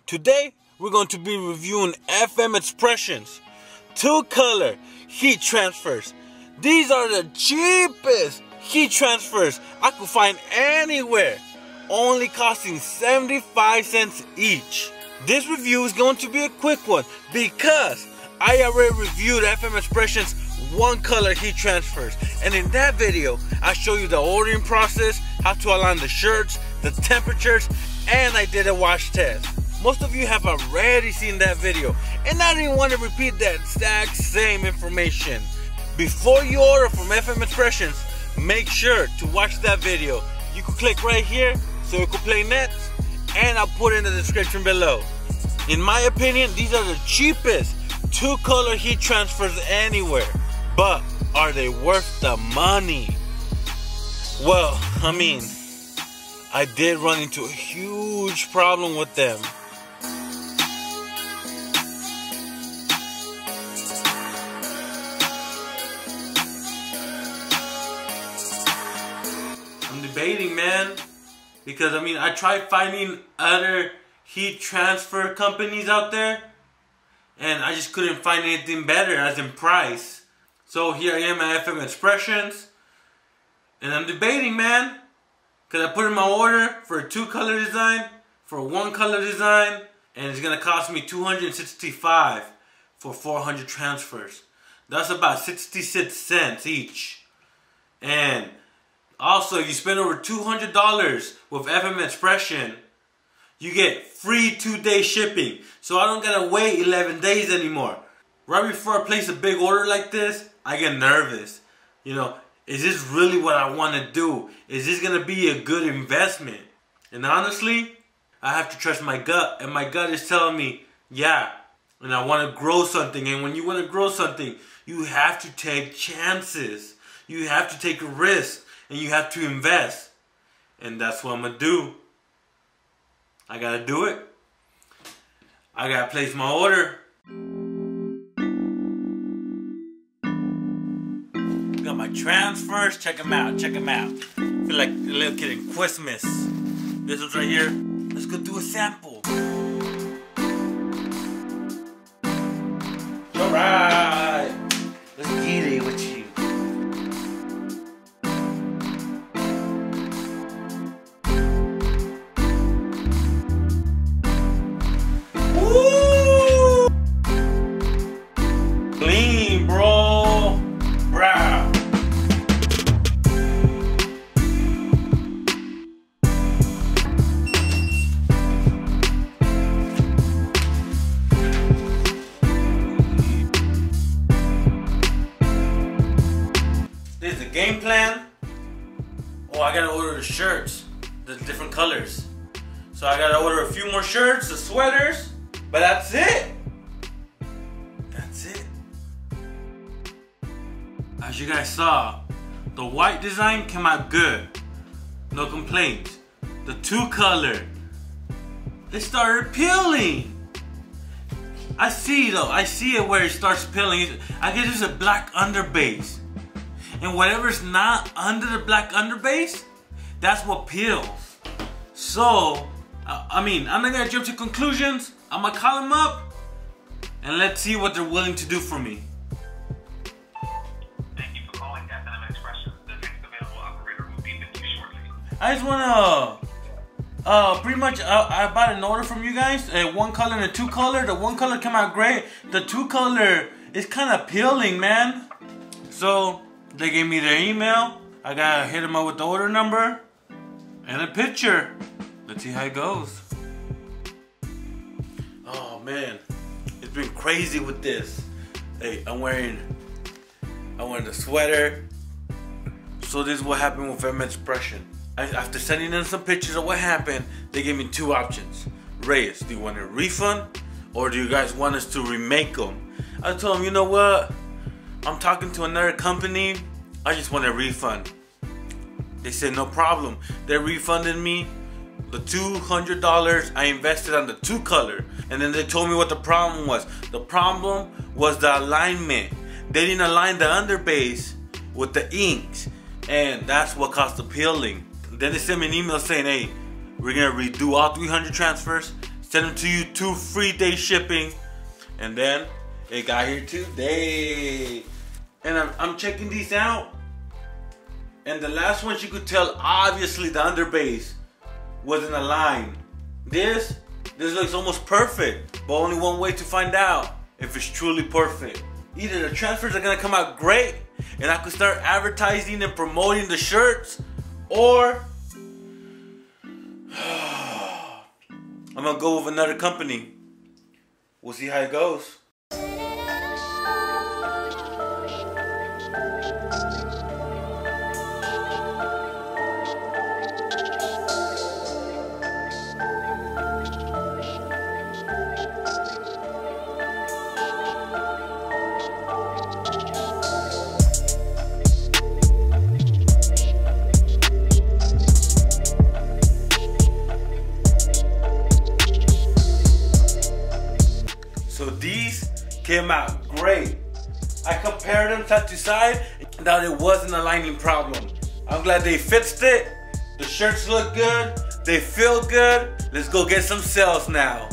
Today, we're going to be reviewing FM Expressions 2-color heat transfers. These are the cheapest heat transfers I could find anywhere, only costing 75 cents each. This review is going to be a quick one because I already reviewed FM Expressions 1-color heat transfers, and in that video I show you the ordering process, how to align the shirts, the temperatures, and I did a wash test. Most of you have already seen that video, and I didn't want to repeat that exact same information. Before you order from FM Expressions, make sure to watch that video. You can click right here so it can play next, and I'll put it in the description below. In my opinion, these are the cheapest 2-color heat transfers anywhere. But are they worth the money? Well, I did run into a huge problem with them. I'm debating, man, because I tried finding other heat transfer companies out there, and I just couldn't find anything better as in price. So here I am at FM Expressions, and I'm debating, man, because I put in my order for a 2-color design, for a 1-color design, and it's going to cost me $265 for 400 transfers. That's about 66 cents each. And also, if you spend over $200 with FM Expression, you get free 2-day shipping. So I don't gotta wait 11 days anymore. Right before I place a big order like this, I get nervous. Is this really what I want to do? Is this gonna be a good investment? And honestly, I have to trust my gut, and my gut is telling me, yeah. And I want to grow something, and when you want to grow something, you have to take chances. You have to take a risk. And you have to invest. And that's what I'm going to do. I got to do it. I got to place my order. Got my transfers. Check them out. Check them out. I feel like a little kid in Christmas. This one's right here. Let's go do a sample. Alright. Let's get it with you. Clean, bro. Bruh. This is the game plan. Oh, I gotta order the shirts, the different colors. So I gotta order a few more shirts, the sweaters, but that's it. That's it. As you guys saw, the white design came out good. No complaints. The 2-color, it started peeling. I see it where it starts peeling. I guess it's a black underbase. And whatever's not under the black underbase, that's what peels. So, I'm not gonna jump to conclusions. I'm gonna call them up and let's see what they're willing to do for me. Thank you for calling FM Expressions. The next available operator will be with you shortly. I just wanna pretty much I bought an order from you guys, a 1-color and a 2-color. The 1-color came out great. The 2-color is kind of peeling, man. So they gave me their email. I gotta hit them up with the order number and a picture. Let's see how it goes. Oh man, it's been crazy with this. Hey, I'm wearing the sweater. So this is what happened with FM Expression. After sending in some pictures of what happened, they gave me 2 options. Reyes, do you want a refund or do you guys want us to remake them? I told them, you know what? I'm talking to another company. I just want a refund. They said no problem. They refunded me the $200 I invested on the 2-color. And then they told me what the problem was. The problem was the alignment. They didn't align the underbase with the inks. And that's what caused the peeling. Then they sent me an email saying, hey, we're going to redo all 300 transfers. Send them to you 2 free day shipping. And then it got here today. And I'm checking these out. And the last one, you could tell obviously the underbase wasn't aligned. This looks almost perfect. But only one way to find out if it's truly perfect. Either the transfers are gonna come out great and I could start advertising and promoting the shirts, or I'm gonna go with another company. We'll see how it goes. So these came out great. I compared them side to side, that it wasn't a lining problem. I'm glad they fixed it. The shirts look good. They feel good. Let's go get some sales now.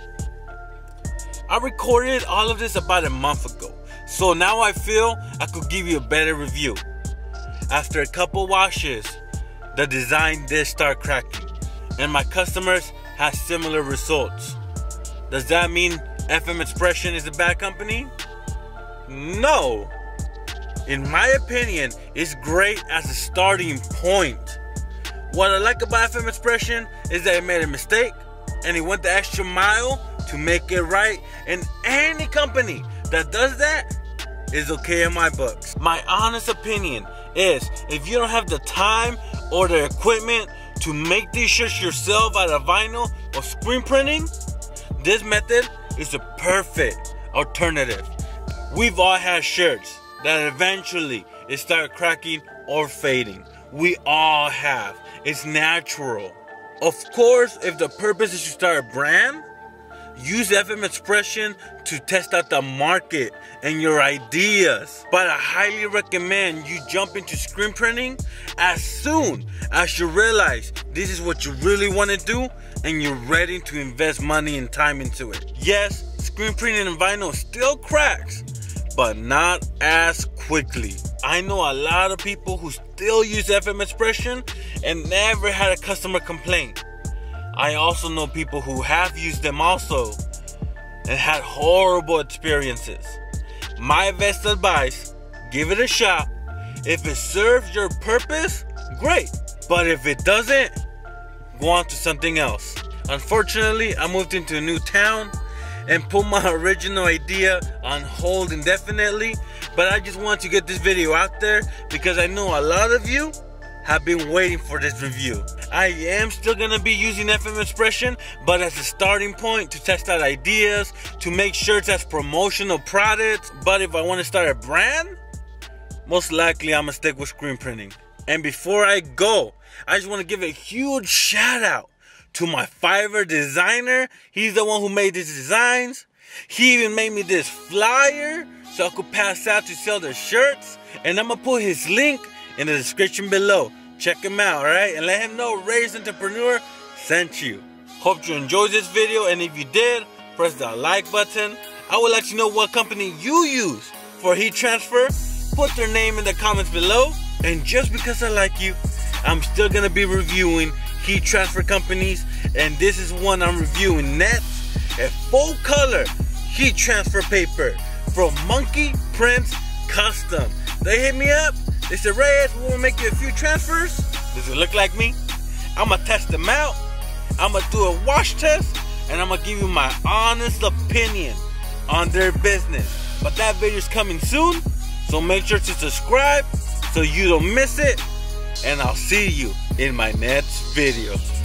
I recorded all of this about a month ago. So now I feel I could give you a better review. After a couple washes, the design did start cracking. And my customers had similar results. Does that mean FM Expression is a bad company? No. In my opinion, it's great as a starting point. What I like about FM Expression is that it made a mistake and it went the extra mile to make it right. And any company that does that is okay in my books. My honest opinion is, if you don't have the time or the equipment to make these shirts yourself out of vinyl or screen printing, this method is a perfect alternative. We've all had shirts that eventually it started cracking or fading. We all have. It's natural. Of course, if the purpose is to start a brand, use FM Expression to test out the market and your ideas. But I highly recommend you jump into screen printing as soon as you realize this is what you really want to do and you're ready to invest money and time into it. Yes, screen printing and vinyl still cracks, but not as quickly. I know a lot of people who still use FM Expression and never had a customer complain. I also know people who have used them also and had horrible experiences. My best advice, give it a shot. If it serves your purpose, great. But if it doesn't, go on to something else. Unfortunately, I moved into a new town and put my original idea on hold indefinitely. But I just want to get this video out there because I know a lot of you have been waiting for this review. I am still gonna be using FM Expression, but as a starting point to test out ideas, to make shirts as promotional products. But if I want to start a brand, most likely I'm gonna stick with screen printing. And before I go, I just want to give a huge shout out to my Fiverr designer. He's the one who made these designs. He even made me this flyer so I could pass out to sell their shirts. And I'm gonna put his link in the description below. Check him out, alright? And let him know Raised Entrepreneur sent you. Hope you enjoyed this video, and if you did, press the like button. I would like to know what company you use for heat transfer. Put their name in the comments below. And just because I like you, I'm still gonna be reviewing heat transfer companies, and this is one I'm reviewing next. A full color heat transfer paper from Monkey Prints Custom. They hit me up. They said, Reyes, we want to make you a few transfers. Does it look like me? I'm going to test them out. I'm going to do a wash test. And I'm going to give you my honest opinion on their business. But that video is coming soon. So make sure to subscribe so you don't miss it. And I'll see you in my next video.